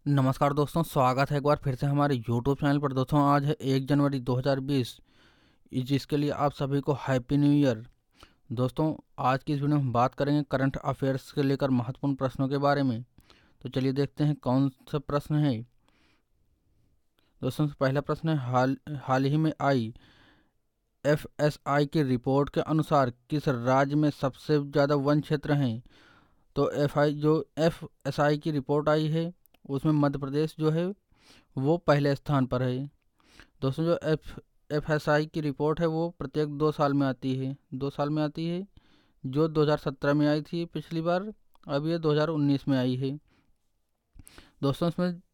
नमस्कार दोस्तों, स्वागत है एक बार फिर से हमारे YouTube चैनल पर। दोस्तों आज है 1 जनवरी 2020, जिसके लिए आप सभी को हैप्पी न्यू ईयर। दोस्तों आज की इस वीडियो में हम बात करेंगे करंट अफेयर्स के लेकर महत्वपूर्ण प्रश्नों के बारे में। तो चलिए देखते हैं कौन सा प्रश्न है। दोस्तों पहला प्रश्न है, हाल ही में आई FSI की रिपोर्ट के अनुसार किस राज्य में सबसे ज़्यादा वन क्षेत्र हैं। तो FSI की रिपोर्ट आई है उसमें मध्य प्रदेश जो है वो पहले स्थान पर है। दोस्तों जो FSI की रिपोर्ट है वो प्रत्येक 2 साल में आती है, 2 साल में आती है। जो 2017 में आई थी पिछली बार, अब ये 2019 में आई है। दोस्तों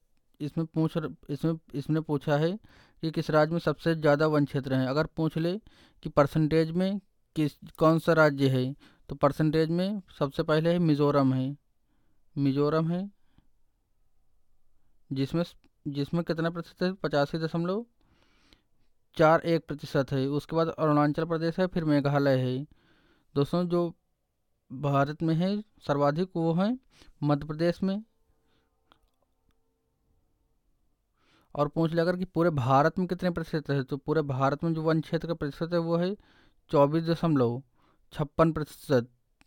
इसमें पूछा है कि किस राज्य में सबसे ज़्यादा वन क्षेत्र हैं। अगर पूछ ले कि परसेंटेज में कौन सा राज्य है, तो परसेंटेज में सबसे पहले है मिज़ोरम है जिसमें कितना प्रतिशत है, 85.41% है। उसके बाद अरुणाचल प्रदेश है, फिर मेघालय है। दोस्तों जो भारत में है सर्वाधिक वो है मध्य प्रदेश में। और पूछ लिया अगर कि पूरे भारत में कितने प्रतिशत है, तो पूरे भारत में जो वन क्षेत्र का प्रतिशत है वो है 24.56%।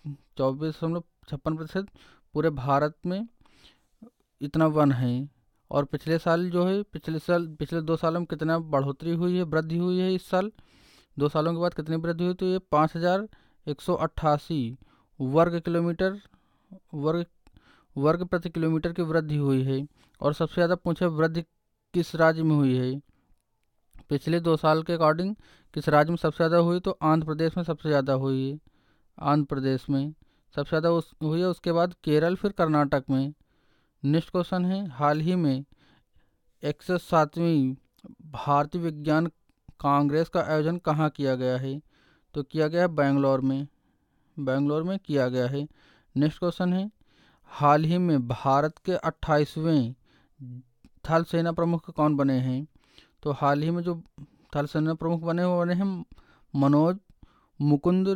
24.56% पूरे भारत में इतना वन है। और पिछले साल जो है पिछले 2 सालों में कितना बढ़ोतरी हुई है, वृद्धि हुई है। इस साल 2 सालों के बाद कितनी वृद्धि हुई, तो ये 5188 वर्ग किलोमीटर वर्ग वर्ग प्रति किलोमीटर की वृद्धि हुई है। और सबसे ज़्यादा पूछे वृद्धि किस राज्य में हुई है, पिछले 2 साल के अकॉर्डिंग किस राज्य में सबसे ज़्यादा हुई, तो आंध्र प्रदेश में सबसे ज़्यादा हुई है। आंध्र प्रदेश में सबसे ज़्यादा हुई है, उसके बाद केरल, फिर कर्नाटक में। नेक्स्ट क्वेश्चन है, हाल ही में 107वीं भारतीय विज्ञान कांग्रेस का आयोजन कहाँ किया गया है, तो किया गया है बेंगलोर में किया गया है। नेक्स्ट क्वेश्चन है, हाल ही में भारत के 28वें थल सेना प्रमुख कौन बने हैं, तो हाल ही में जो थल सेना प्रमुख बने हैं मनोज मुकुंद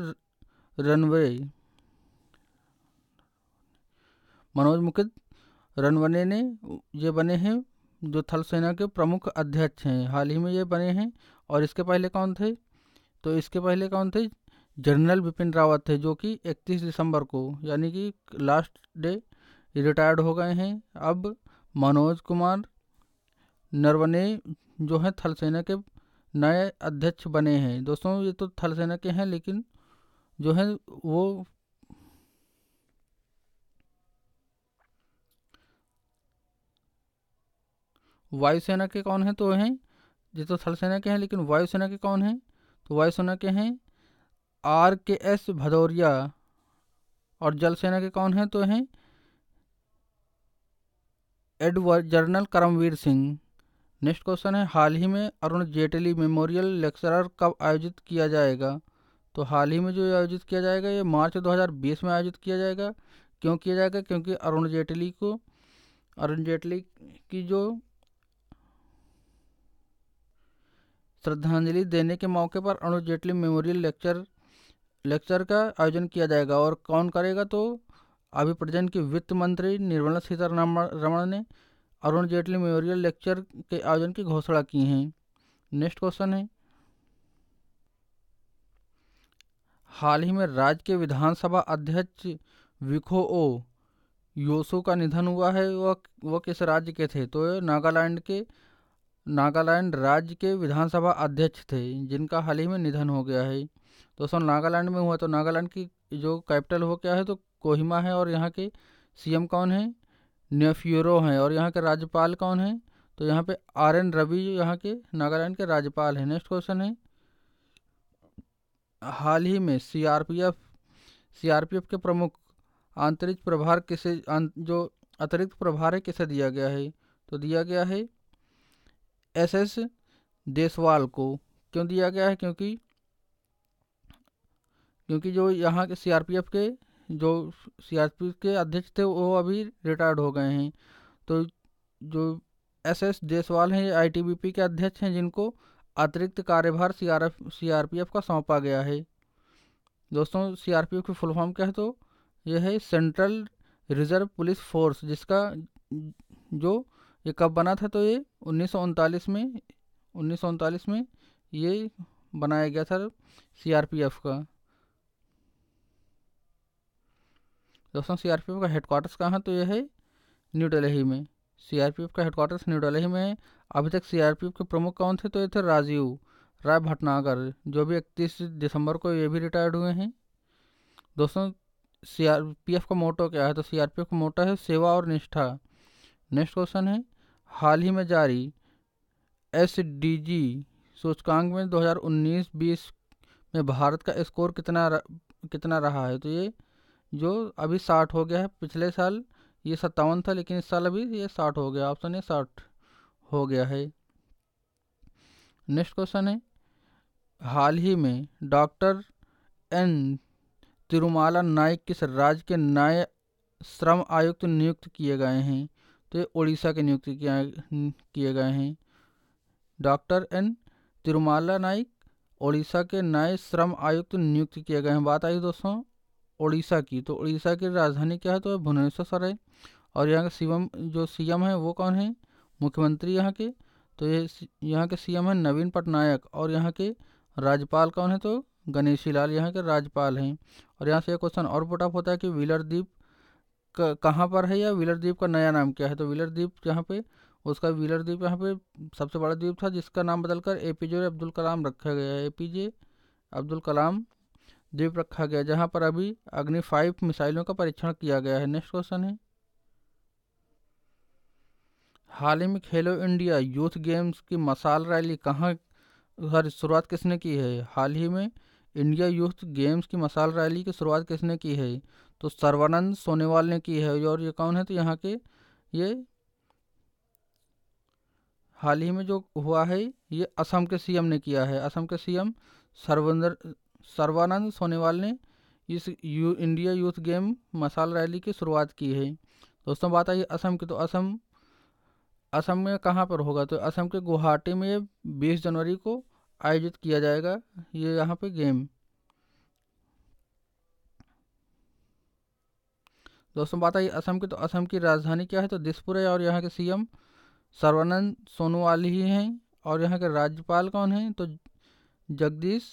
रणवने ने ये बने हैं जो थल सेना के प्रमुख अध्यक्ष हैं। हाल ही में ये बने हैं। और इसके पहले कौन थे, तो इसके पहले कौन थे, जनरल बिपिन रावत थे, जो कि 31 दिसंबर को यानी कि लास्ट डे रिटायर्ड हो गए हैं। अब मनोज कुमार नरवणे जो हैं थल सेना के नए अध्यक्ष बने हैं। दोस्तों ये तो थल सेना के हैं, लेकिन जो है वो वायुसेना के कौन हैं, तो हैं ये तो थल सेना के हैं, लेकिन वायुसेना के कौन हैं, तो वायुसेना के हैं RKS भदौरिया। और जल सेना के कौन हैं, तो हैं general Karambir Singh. Next question है, हाल ही में अरुण जेटली मेमोरियल लेक्चरर कब आयोजित किया जाएगा, तो हाल ही में जो आयोजित किया जाएगा ये मार्च 2020 में आयोजित किया जाएगा। क्यों किया जाएगा, क्योंकि अरुण जेटली की जो श्रद्धांजलि देने के मौके पर अरुण जेटली मेमोरियल लेक्चर का आयोजन किया जाएगा। और कौन करेगा, तो अभी प्रेजेंट की वित्त मंत्री निर्मला सीतारमण ने अरुण जेटली मेमोरियल लेक्चर के आयोजन की घोषणा की है। नेक्स्ट क्वेश्चन है, हाल ही में राज्य के विधानसभा अध्यक्ष विखो ओ योसो का निधन हुआ है। वह किस राज्य के थे, तो नागालैंड राज्य के विधानसभा अध्यक्ष थे, जिनका हाल ही में निधन हो गया है। दोस्तों नागालैंड में हुआ, तो नागालैंड की जो कैपिटल हो क्या है, तो कोहिमा है। और यहाँ के CM कौन है, नेफ्यूरो हैं। और यहाँ के राज्यपाल कौन हैं, तो यहाँ पे RN रवि यहाँ के नागालैंड के राज्यपाल हैं। नेक्स्ट क्वेश्चन है, हाल ही में CRPF के प्रमुख आंतरिक प्रभार जो अतिरिक्त प्रभार है किसे दिया गया है, तो दिया गया है SS देसवाल को। क्यों दिया गया है, क्योंकि जो यहाँ के सीआरपीएफ के अध्यक्ष थे वो अभी रिटायर्ड हो गए हैं। तो जो SS देसवाल हैं ये ITBP के अध्यक्ष हैं, जिनको अतिरिक्त कार्यभार CRPF का सौंपा गया है। दोस्तों CRPF की फुल फॉर्म क्या है, तो यह है सेंट्रल रिजर्व पुलिस फोर्स, जिसका जो ये कब बना था, तो ये 1939 में, 1939 में ये बनाया गया था सीआरपीएफ का। दोस्तों सीआरपीएफ का हेडक्वार्टर्स कहाँ है, तो ये है न्यू दिल्ली में। सीआरपीएफ का हेडक्वार्टर्स न्यू दिल्ली में है। अभी तक सीआरपीएफ के प्रमुख कौन थे, तो ये थे राजीव राय भटनागर, जो भी 31 दिसंबर को ये भी रिटायर्ड हुए हैं। दोस्तों सीआरपीएफ का मोटो क्या है, तो सीआरपीएफ का मोटो है सेवा और निष्ठा। नेक्स्ट क्वेश्चन है, हाल ही में जारी एसडीजी सूचकांक में 2019-20 में भारत का स्कोर कितना रहा है, तो ये जो अभी 60 हो गया है। पिछले साल ये 57 था, लेकिन इस साल अभी ये 60 हो गया, ऑप्शन ये 60 हो गया है। नेक्स्ट क्वेश्चन है, हाल ही में डॉक्टर एन तिरुमाला नाइक किस राज्य के नए श्रम आयुक्त नियुक्त किए गए हैं, तो ये उड़ीसा के नियुक्त किए गए हैं। डॉक्टर एन तिरुमाला नाइक उड़ीसा के नए श्रम आयुक्त नियुक्त किए गए हैं। बात आई दोस्तों उड़ीसा की, तो उड़ीसा की राजधानी क्या है, तो भुवनेश्वर है। और यहाँ के जो सीएम है वो कौन है, मुख्यमंत्री यहाँ के, तो ये यहाँ के सीएम है नवीन पटनायक। और यहाँ के राज्यपाल कौन है, तो गणेशी लाल यहाँ के राज्यपाल हैं। और यहाँ से एक क्वेश्चन और पुट अप होता है कि व्हीलर द्वीप कहाँ पर है, या व्हीलर द्वीप का नया नाम क्या है, तो व्हीलर द्वीप यहाँ पे उसका व्हीलर द्वीप यहाँ पे सबसे बड़ा द्वीप था, जिसका नाम बदलकर एपीजे अब्दुल कलाम रखा गया है। एपीजे अब्दुल कलाम द्वीप रखा गया, जहाँ पर अभी अग्नि 5 मिसाइलों का परीक्षण किया गया है। नेक्स्ट क्वेश्चन है, हाल ही में खेलो इंडिया यूथ गेम्स की मशाल रैली कहाँ शुरुआत किसने की है। हाल ही में इंडिया यूथ गेम्स की मशाल रैली की शुरुआत किसने की है, तो सर्वानंद सोनेवाल ने की है। और ये कौन है, तो यहाँ के ये हाल ही में जो हुआ है ये असम के सीएम ने किया है। असम के सीएम सर्वानंद सोनेवाल ने इस इंडिया यूथ गेम मशाल रैली की शुरुआत की है। दोस्तों बात आई असम की, तो असम में कहाँ पर होगा, तो असम के गुवाहाटी में 20 जनवरी को आयोजित किया जाएगा ये यहाँ पे गेम। दोस्तों बात आई असम की, तो असम की राजधानी क्या है, तो दिसपुर है। और यहाँ के सीएम सर्वानंद सोनोवाल ही हैं। और यहाँ के राज्यपाल कौन हैं, तो जगदीश,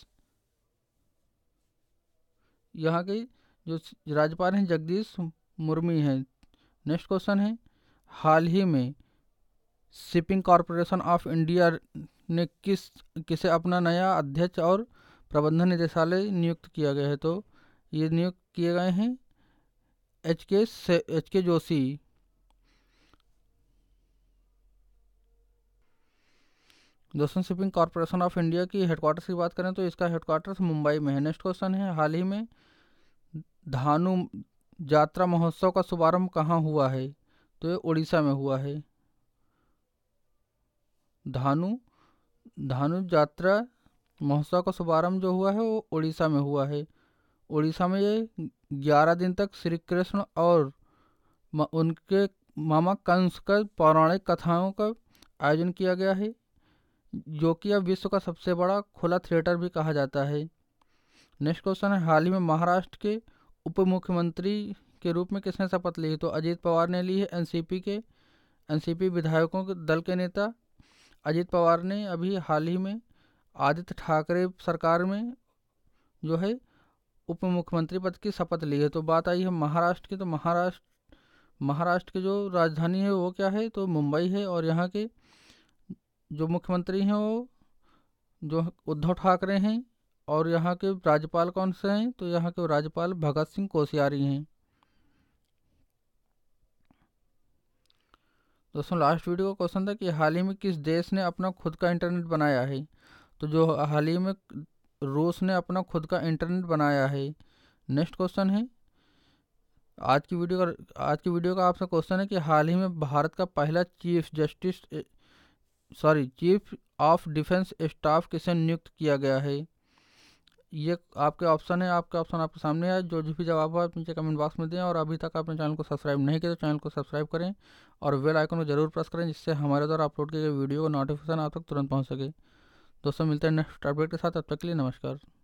यहाँ के जो राज्यपाल हैं जगदीश मुर्मू हैं। नेक्स्ट क्वेश्चन है, हाल ही में शिपिंग कॉरपोरेशन ऑफ इंडिया ने किसे अपना नया अध्यक्ष और प्रबंधन निदेशालय नियुक्त किया गया है, तो ये नियुक्त किए गए हैं एच के जोशी। दोस्तों शिपिंग कॉरपोरेशन ऑफ इंडिया की हेडक्वार्टर्स की बात करें तो इसका हेडक्वार्टर्स मुंबई में है। नेक्स्ट क्वेश्चन है, हाल ही में धानु यात्रा महोत्सव का शुभारंभ कहाँ हुआ है, तो ये उड़ीसा में हुआ है। धानु यात्रा महोत्सव का शुभारंभ जो हुआ है वो उड़ीसा में हुआ है। उड़ीसा में ये 11 दिन तक श्री कृष्ण और उनके मामा कंस का पौराणिक कथाओं का आयोजन किया गया है, जो कि अब विश्व का सबसे बड़ा खुला थिएटर भी कहा जाता है। नेक्स्ट क्वेश्चन है, हाल ही में महाराष्ट्र के उप मुख्यमंत्री के रूप में किसने शपथ ली है, तो अजीत पवार ने ली है। एनसीपी विधायकों के दल के नेता अजीत पवार ने अभी हाल ही में आदित्य ठाकरे सरकार में जो है उप मुख्यमंत्री पद की शपथ ली है। तो बात आई है महाराष्ट्र की, तो महाराष्ट्र की जो राजधानी है वो क्या है, तो मुंबई है। और यहाँ के जो मुख्यमंत्री हैं वो जो उद्धव ठाकरे हैं। और यहाँ के राज्यपाल कौन से हैं, तो यहाँ के राज्यपाल भगत सिंह कोश्यारी हैं। दोस्तों लास्ट वीडियो का क्वेश्चन था कि हाल ही में किस देश ने अपना खुद का इंटरनेट बनाया है, तो जो हाल ही में रूस ने अपना खुद का इंटरनेट बनाया है। नेक्स्ट क्वेश्चन है, आज की वीडियो का आपसे क्वेश्चन है कि हाल ही में भारत का पहला चीफ ऑफ डिफेंस स्टाफ किसे नियुक्त किया गया है। ये आपके ऑप्शन है, आपके सामने है। जो भी जवाब हो आप नीचे कमेंट बॉक्स में दें। और अभी तक आपने चैनल को सब्सक्राइब नहीं किया तो चैनल को सब्सक्राइब करें और बेल आइकन को जरूर प्रेस करें, जिससे हमारे द्वारा अपलोड किए गए वीडियो का नोटिफिकेशन आप तक तुरंत पहुंच सके। दोस्तों मिलते हैं नेक्स्ट अपडेट के साथ, तब तक के लिए नमस्कार।